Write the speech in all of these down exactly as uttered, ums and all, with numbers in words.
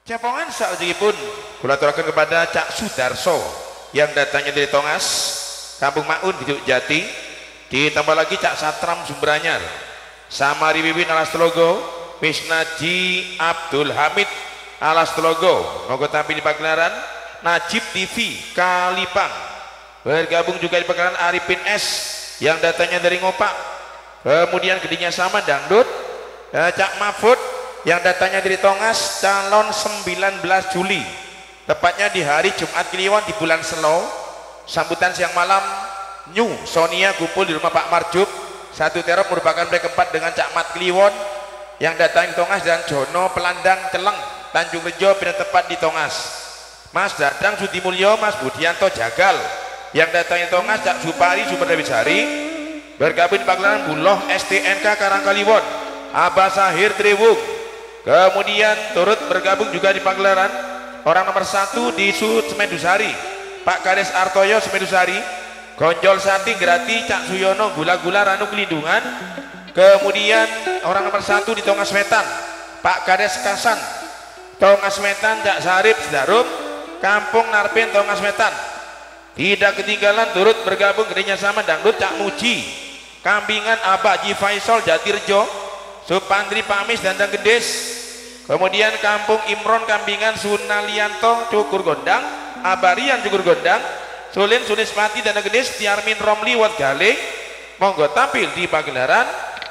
Cepongan saujipun kula aturaken kepada Cak Sudarso yang datangnya dari Tongas, Kampung Maun Biduk Jati, ditambah lagi Cak Satram Sumberanyar, Samari Wiwin alas Telogo, Wisnaji Abdul Hamid alas Telogo, monggo tampil di pagelaran. Najib T V Kalipang, bergabung juga di pagelaran Arifin S yang datangnya dari Ngopak, kemudian Gedinya Sama Dangdut, Cak Mahfud yang datangnya dari Tongas, calon sembilan belas Juli, tepatnya di hari Jumat Kliwon di bulan Selo. Sambutan siang malam New Sonia kumpul di rumah Pak Marjup. Satu terop merupakan mereka keempat dengan Cak Mat Kliwon yang datang di Tongas, dan Jono Pelandang Celeng Tanjung Rejo pindah tepat di Tongas. Mas Dadang Sudi Mulyo, Mas Budianto Jagal yang datang di Tongas, Cak Supari Superdewisari, bergabung di pagelaran Buloh S T N K Karangkaliwon, Abah Sahir Trewung. Kemudian turut bergabung juga di pagelaran orang nomor satu di Sud Semedusari, Pak Kades Artoyo Semedusari, Gonjol Sati Grati Cak Suyono Gula-Gula Ranu Kelindungan. Kemudian orang nomor satu di Tongas Wetan, Pak Kades Kasan Tongas Wetan, Cak Sarip Sedarum Kampung Narpin Tongas Wetan. Tidak ketinggalan turut bergabung Gedinya Sama Dangdut Cak Muji Kambingan Abah Ji Faisal Jatirjo, Supandri Pamis Dandang Gedes. Kemudian Kampung Imron Kambingan Sunalianto Cukur Gondang, Abarian Cukur Gondang, Sulin Sulispati Dandang Gedes, Tiarmin Romli Wat Galing, monggo tampil di pagelaran.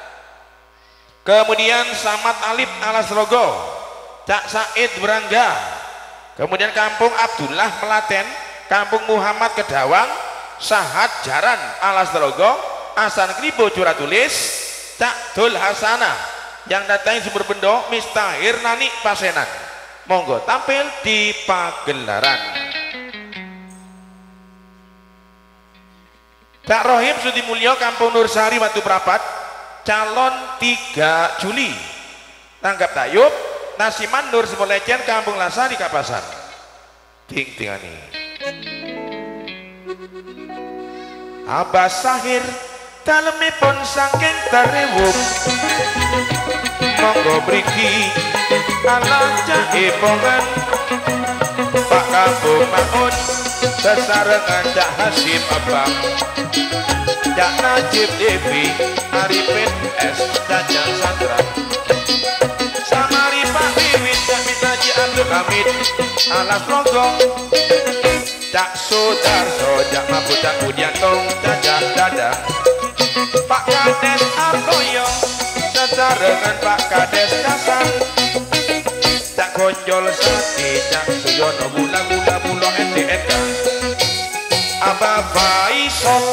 Kemudian Samad Alip alas Logo, Cak Said Berangga. Kemudian Kampung Abdullah Melaten, Kampung Muhammad Kedawang, Sahat Jaran alas Telogo, Asan Kribo Curatulis, Cak Dul Hasana yang datang Sumber Bendo, Mistahir Nani Pasenan. Monggo tampil di pagelaran. Cak Rohim Sudi Mulyo, Kampung Nursari Watu Prapat, calon tiga Juli, Tanggap Tayub, Nasiman Nur Semolecen Kampung Lasari Kapasan. Ting tingani Abah Sahir dalemipun saking tarewung, monggo briki ala Caipongan, Pak Kampung Maun sesarengan Cak Hasim Abang, Cak Najib Devi Arifin S Caca Sandra, Samari Pak Wiwin Cak Mitaji Abdul Hamid alas Logo, Cak Sudarso Cak Mahfud Cak Budianto Caca Dada, Pak Kades Artoyo sesarengan Pak Kades Kasan, Cak Gonjol Sati Cak Suyono Gula-Gula Buloh S D N K, Abah Faisal.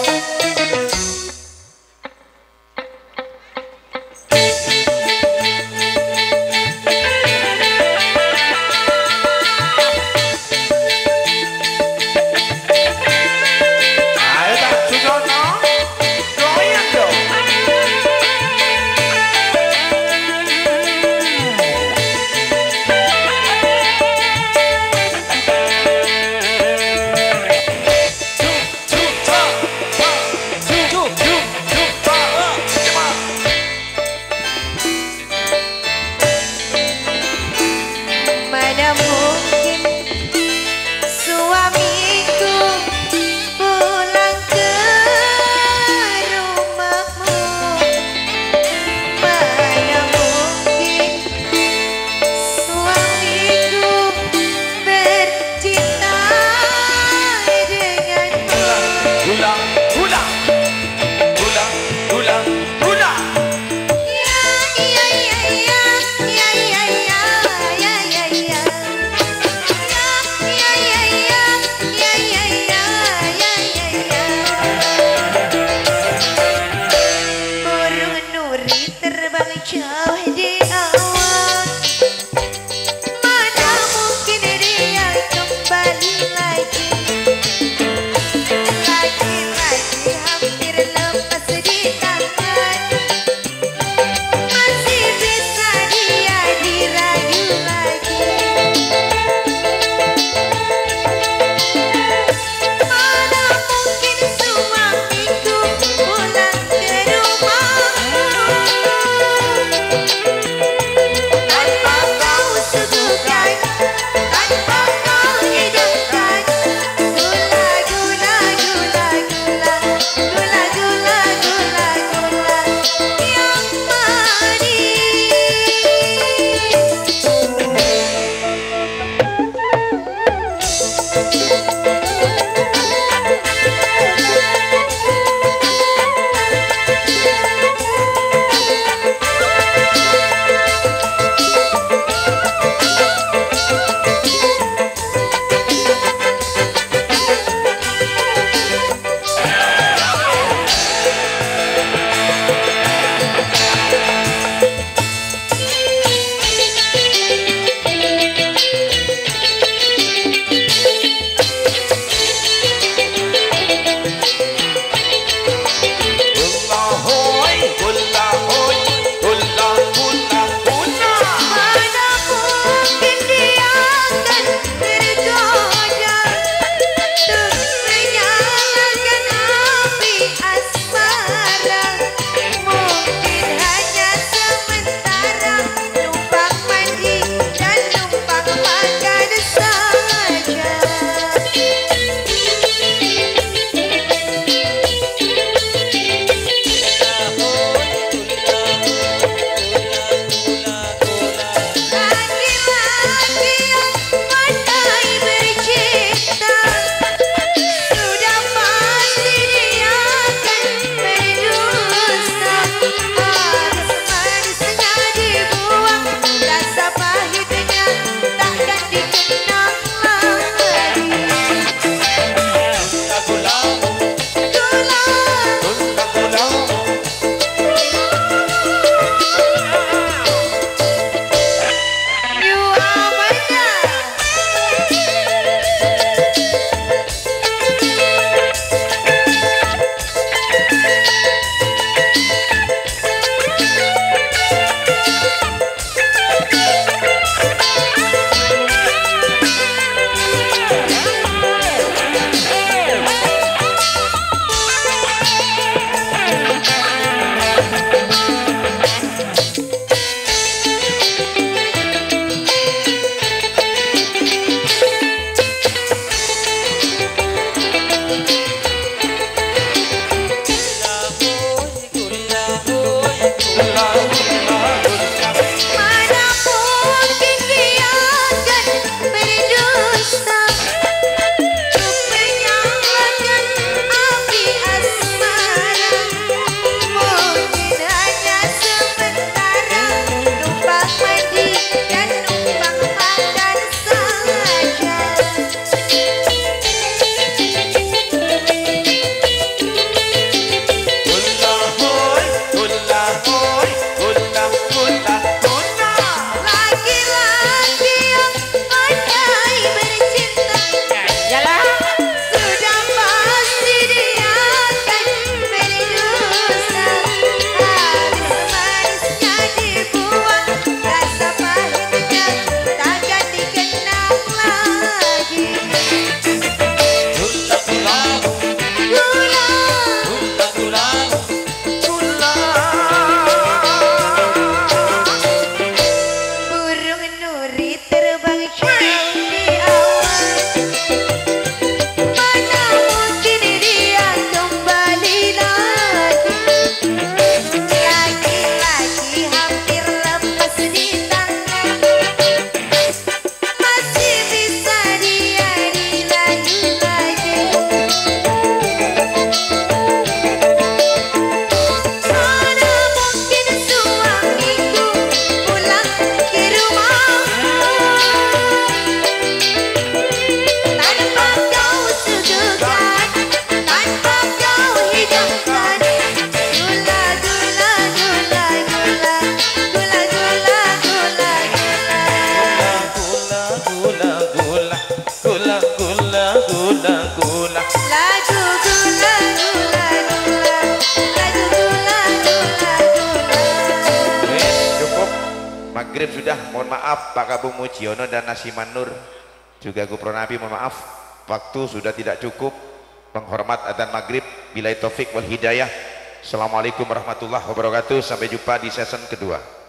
udah, mohon maaf Pak Kabung Mujiono dan Nasiman Nur, juga Gubernur Nabi, mohon maaf waktu sudah tidak cukup. Penghormat adzan maghrib, billahi taufik wal hidayah. Assalamualaikum warahmatullahi wabarakatuh. Sampai jumpa di season kedua.